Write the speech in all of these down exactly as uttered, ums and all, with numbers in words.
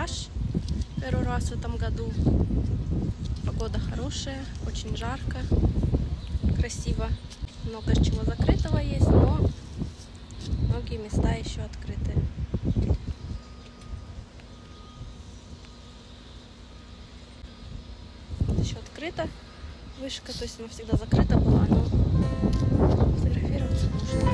пляж первый раз в этом году. Погода хорошая, очень жарко, красиво. Много чего закрытого есть, но многие места еще открыты. Вот еще открыта вышка, то есть она всегда закрыта была, но фотографироваться можно.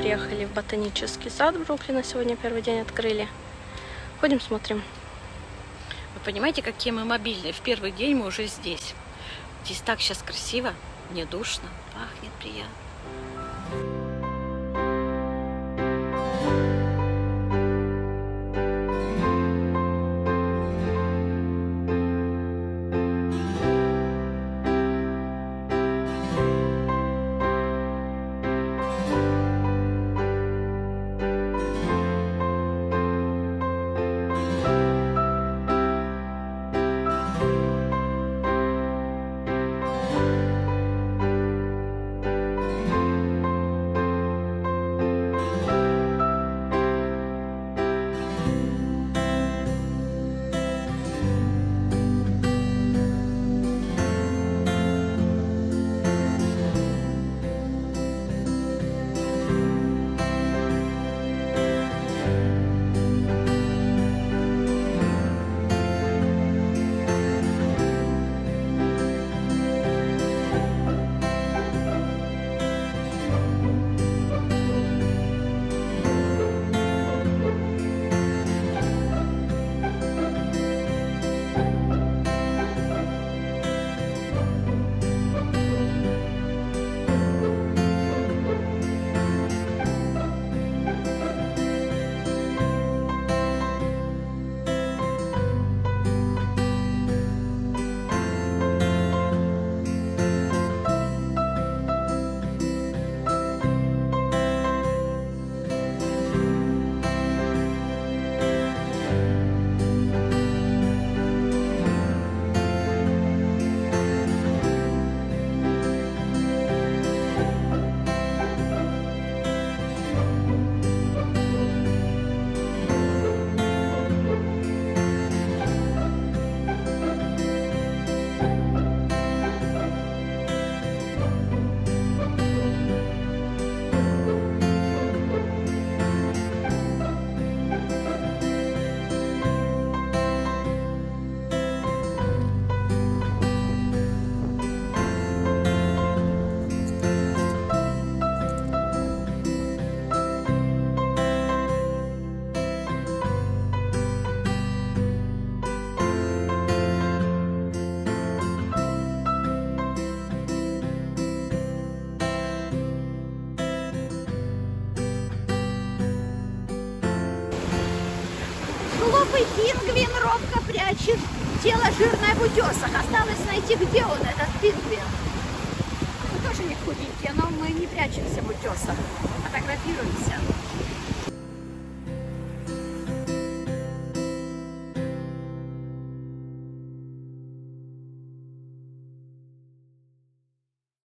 приехали в ботанический сад Бруклина. Сегодня первый день открыли. Ходим, смотрим. Вы понимаете, какие мы мобильные? В первый день мы уже здесь. Здесь так сейчас красиво, не душно, пахнет приятно. Глупый пингвин робко прячет тело жирное в утесах. Осталось найти, где он, этот пингвин. Мы тоже не худенькие, но мы не прячемся в утесах. Фотографируемся.